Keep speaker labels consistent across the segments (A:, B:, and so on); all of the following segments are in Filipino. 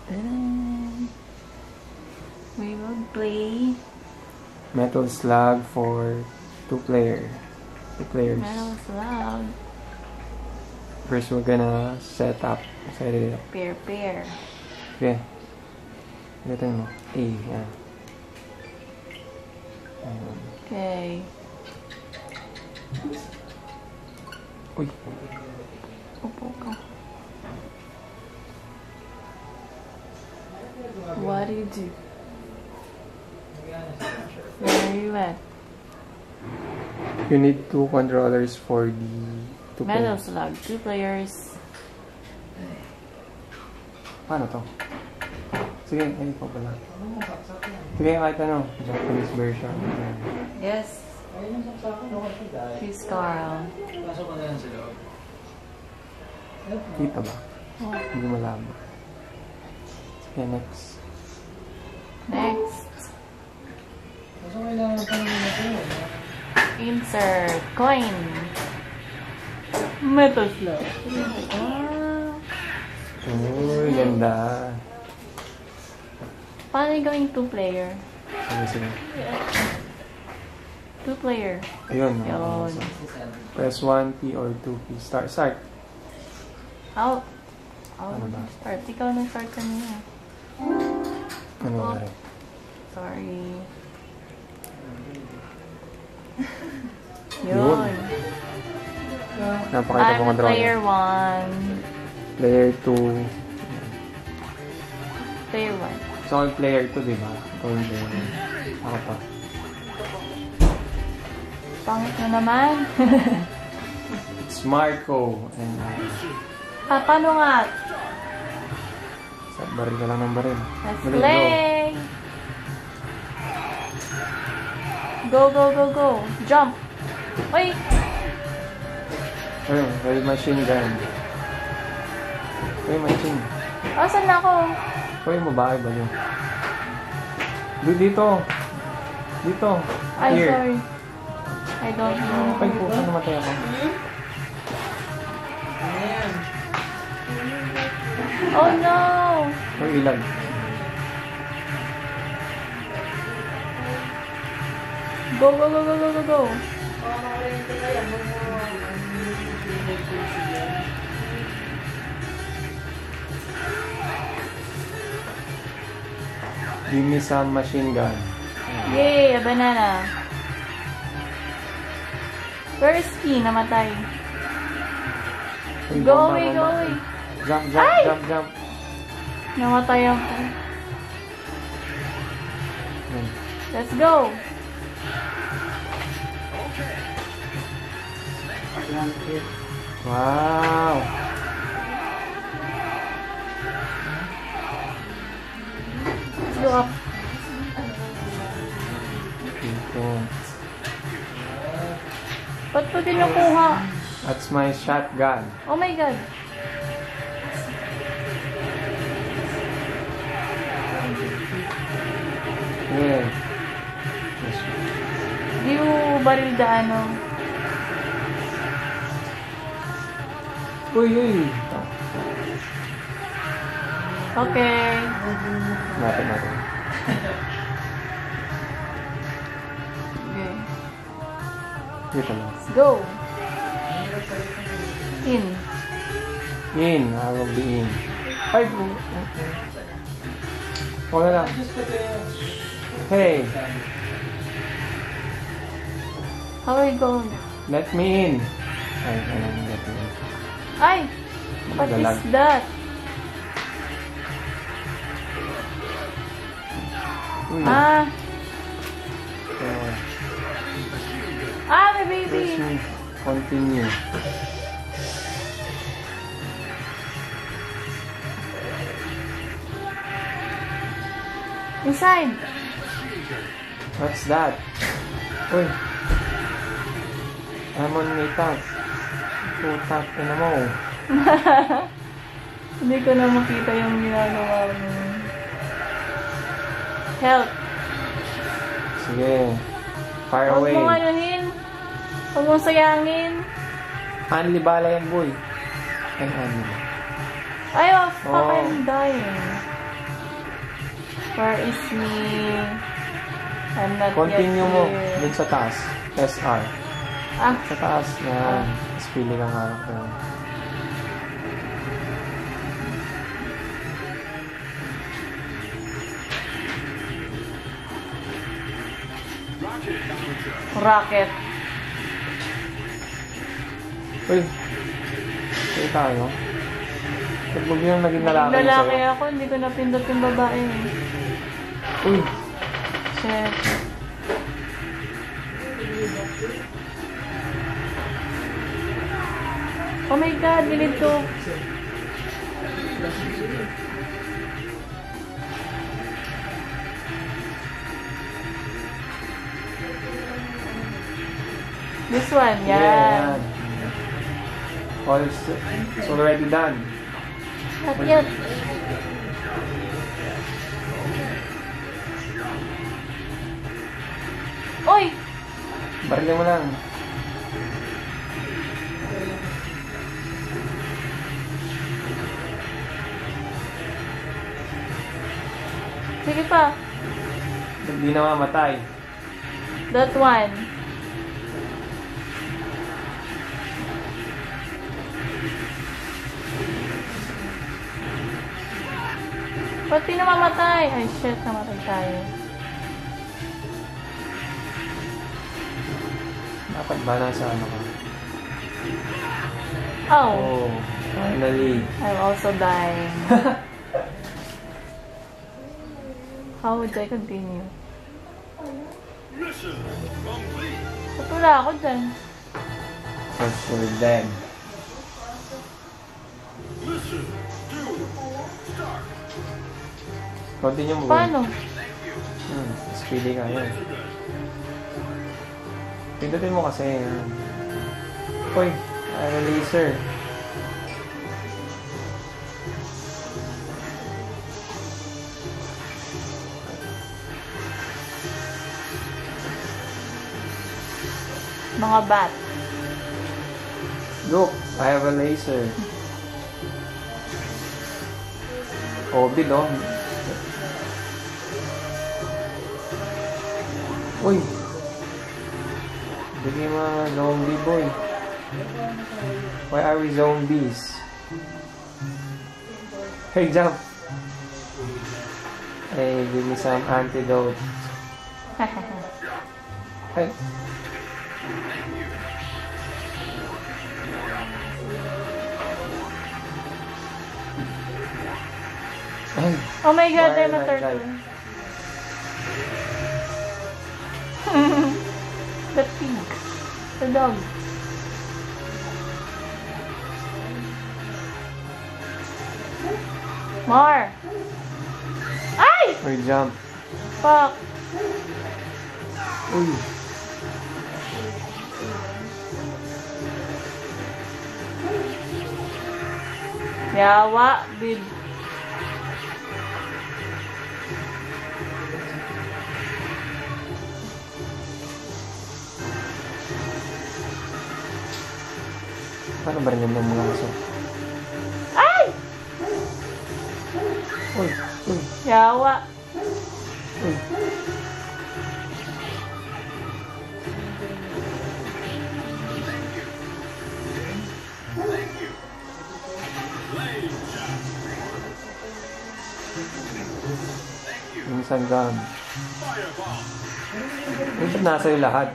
A: We will play
B: Metal Slug for 2 players.
A: Metal Slug.
B: First, we're gonna set up. Set it up.
A: Pair.
B: Okay. Ito mo. A. Yan.
A: Okay.
B: Uy.
A: Upo ka. What do you do? Where are you at?
B: You need 2 controllers for the 2
A: Metal
B: players.
A: Slug, 2 players.
B: Paano to? Sige, ay ikaw pala. Sige, kahit ano. Japanese version.
A: Yes. He's Carl.
B: Kita ba?
A: Oh.
B: Hindi malabo. Sige, next.
A: Next. Insert coin. Metal Slug.
B: Uy, ganda.
A: Paano yung gawing 2 player?
B: Sige.
A: 2 player.
B: Ayun.
A: Yun.
B: Press 1P or 2P. Start.
A: Out.
B: Ano ba?
A: Start. Ikaw nag-start kanina.
B: Ano
A: Oh.
B: ba?
A: Sorry.
B: Yun.
A: Yun.
B: Napakita mo
A: I'm
B: controller.
A: player 1.
B: Player 2.
A: Player 1.
B: So, player 2, di ba? Ikaw yung player 1. Ako pa.
A: Pangit na naman.
B: It's Marco. And
A: Paano nga?
B: baril ka lang ng baril.
A: Let's
B: Dali,
A: play! Go! Jump! Wait!
B: Ayun, may machine gun. May machine.
A: Asan na ako?
B: Uy, mabahay ba yun? Dito.
A: Ay,
B: Here.
A: sorry. I don't know.
B: Ay, puso namatay ako.
A: Oh no!
B: Uy, ilag.
A: Go!
B: Give me some machine gun.
A: Yay! A banana. Where is he? Namatay.
B: Uy,
A: Go
B: bomba.
A: away!
B: Jump.
A: Namatay ako.
B: Yan.
A: Let's go!
B: Wow!
A: Let's go up.
B: Dito.
A: Ba't ko kinukuha?
B: That's my shotgun.
A: Oh my god.
B: Yeah.
A: Di mo baril ano?
B: Uy.
A: Okay.
B: Natin.
A: Okay.
B: Dito lang.
A: Let's go. In.
B: I will be in. Ay, wala lang. Hey,
A: How are you going?
B: let me in. Ay, let me in.
A: Ay! What
B: Dalag.
A: is that?
B: Uy.
A: Ah!
B: Uh,
A: Ah, my baby!
B: Press me. Continue.
A: Inside!
B: What's that? Uy. I'm on my task. Putak na mo.
A: Hindi ko na makita yung ginagawa mo. Help!
B: Sige. Fire
A: Huwag
B: away.
A: mo ngayonin. Huwag mong sayangin.
B: Anli bala yan, boy. Ay, Anli.
A: Ay, oh, fuck,
B: Oh.
A: I'm dying. Where is me? I'm not
B: Continue
A: yet
B: mo
A: here.
B: dun sa taas. SR.
A: Ah,
B: Sa taas na mas pili kang character.
A: rocket.
B: Uy. Sige tayo. Ba't mo yung naging lalaki
A: Naging lalaki
B: sa'yo?
A: ako, hindi ko napindot yung babae. eh.
B: Uy.
A: Shit. Oh my god, delete ko. This one,
B: Yeah.
A: yan.
B: All it's already done.
A: Not yet. Oy!
B: Barilin mo lang.
A: Sige pa.
B: Hindi na mamatay.
A: That one. Ba't di namamatay? Ay, shit, namatay tayo.
B: Dapat ba nasa ano ka?
A: Oh,
B: Oh, finally.
A: I'm also dying. How would I continue? Ba't wala ako dyan?
B: Because we're dead. Continue mo.
A: Paano?
B: Speedy ka yan. Pindutin mo kasi yan. Uy, iron laser.
A: Mga bat.
B: Look, I have a laser. Obi, no? Uy! Bigay mga zombie boy. Why are we zombies? Hey, jump! Hey, give me some antidote. Hey! Ay!
A: Oh my god,
B: Why
A: I'm a
B: like
A: turtle.
B: that?
A: The pig. The dog. More. Ay!
B: Or jump.
A: Fuck.
B: Uy!
A: Yawa, bid.
B: Paano ba rin yung mga aso?
A: Ay!
B: Uy! Uy!
A: Yawa.
B: Uy! Minsan gun. Minsan nasa yung lahat.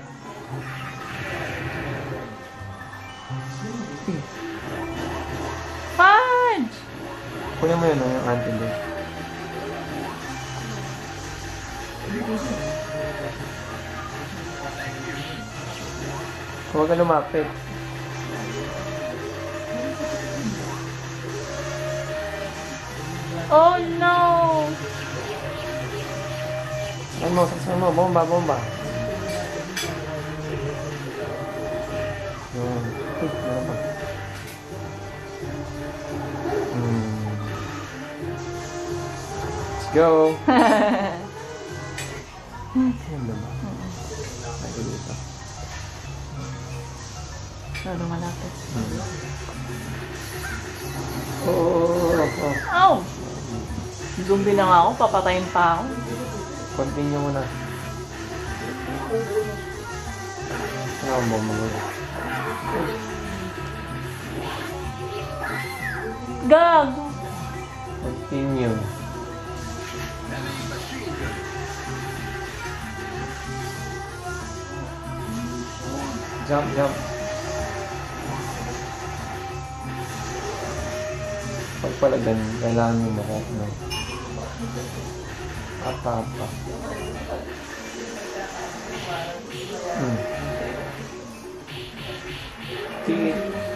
A: Fudge!
B: Kunin mo yun, no, yung antidote. Huwag ka lumapit.
A: Oh no!
B: Saksan mo, bomba, bomba. Yun. Uy, meron pa. Let's go. Yan na ba? Ay, dito.
A: Lalo malapit.
B: Oh.
A: Oh! Zombie na nga ako, papatayin pa ako.
B: Continue mo na. Ano ang bumulog?
A: Gag!
B: Continue. Jump, jump. Pag pala ganun, kailangan mo makok na. Apa. Sige.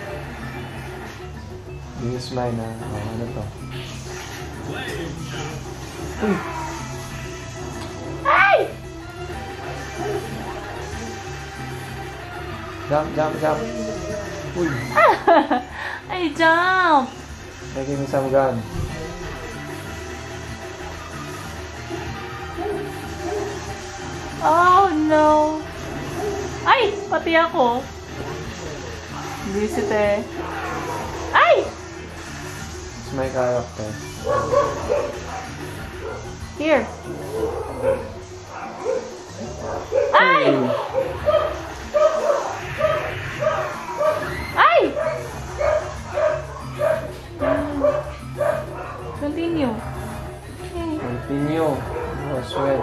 B: Use mine na. Ano to? Uy!
A: Ay!
B: Jump, jump, jump. Uy!
A: Ay, jump!
B: Give me some gun.
A: Oh, no! Ay! Pati ako. Visit eh. Ay!
B: It's my character.
A: Here. Ay! Ay! Continue. Okay.
B: Continue. As well.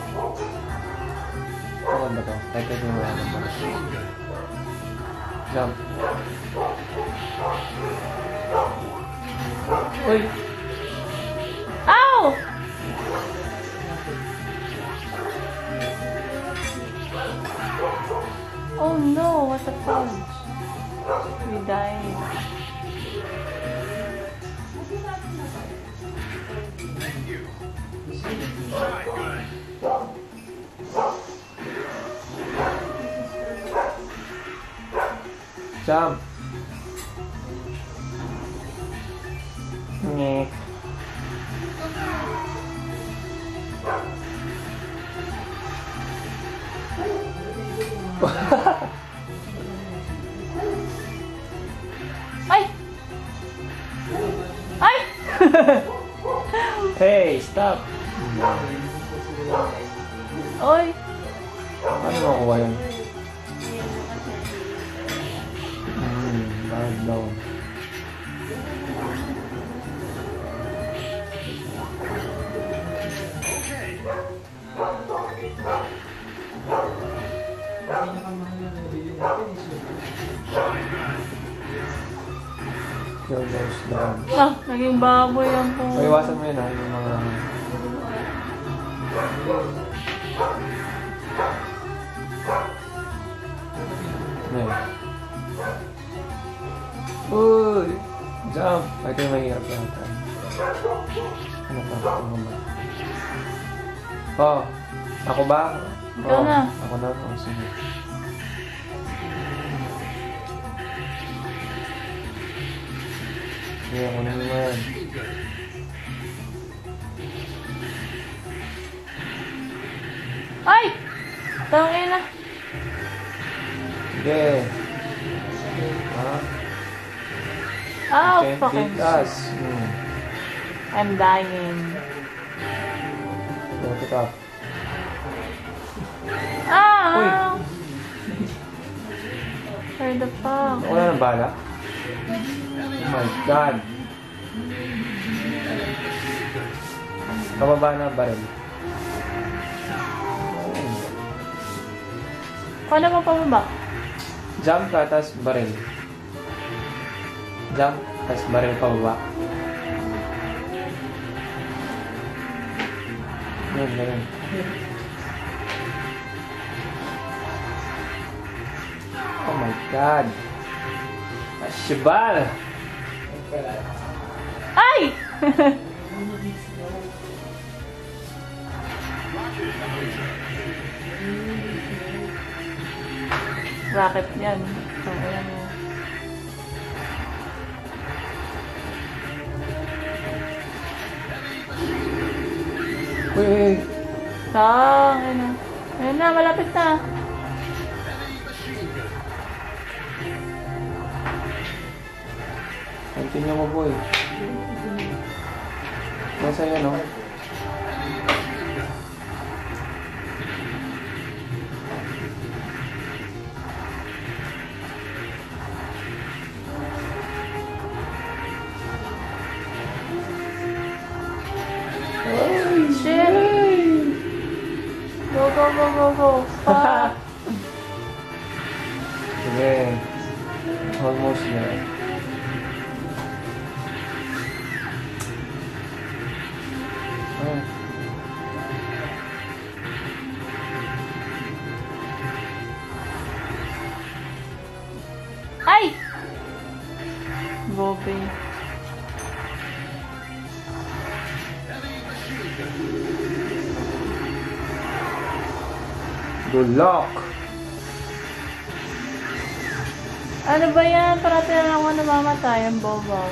B: Ano ba to? Ay, kasi mo lang ba? Jump. Uy!
A: Ow! Oh no, what the fudge? We died.
B: Jump! Ngek.
A: Ay! Ay!
B: Hey, stop!
A: Oy!
B: Ano makuha yun? Bad down. Kill those dogs.
A: Ah, naging baboy yan po.
B: So, iwasan mo yun ha, yung mga... Ayan. Uy! Jump! Ito yung mahirap yata. Ano pa? Ano ba? Oh! Ako ba?
A: Ikaw na.
B: Ako na. Oh, sige. Sige, ako na naman.
A: Ay! Tangin na.
B: Sige. Ha?
A: Oh,
B: Can't
A: fucking
B: beat us.
A: I'm dying.
B: Look it up.
A: Ah!
B: Uy!
A: Where the fuck?
B: Wala nang bala? Oh my God! Pababa na ang baril.
A: Paano mo pababa?
B: Jump ka, tas baril. Jump, tas baril pababa. Yan, ganun. Oh my God! Ashibal!
A: Ay! Rocket yan. Ayan.
B: Uy!
A: Ayan na. Ayan na, malapit na.
B: Continue mo, boy. Nasa yan, no?
A: Shit! Go, go, go, go, go. Fuck!
B: Sige. Almost there. Oh.
A: Ay! Bobby.
B: Good luck!
A: Ano ba yan? Parati na lang ako namamatay ang bobo.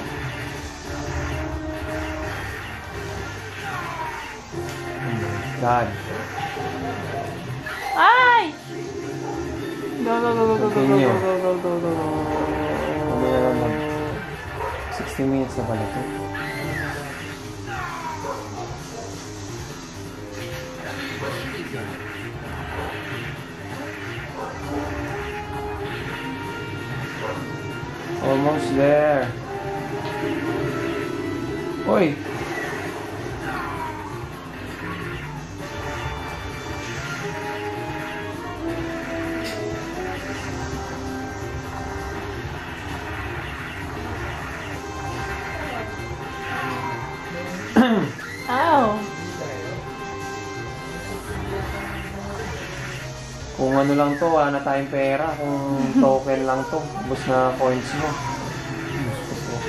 B: God.
A: Ay! Go, go, go, go, go, go, go,
B: Continue.
A: go, go, go, go, go.
B: Mamaya naman. 60 minutes na pala ito. Almost there. Oy!
A: Ow!
B: Kung ano lang to, wala na tayong pera. Kung token lang to, ubos na coins mo. Ubos ko.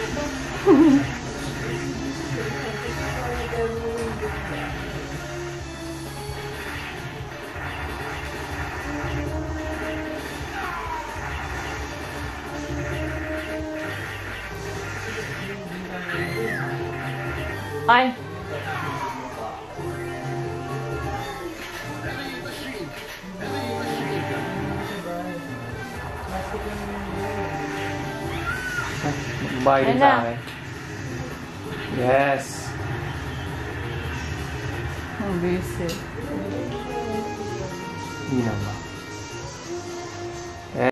A: Ay!
B: Bayad din
A: Ayun
B: sa
A: na.
B: akin. Yes.
A: Ang busy.
B: Hindi na ba?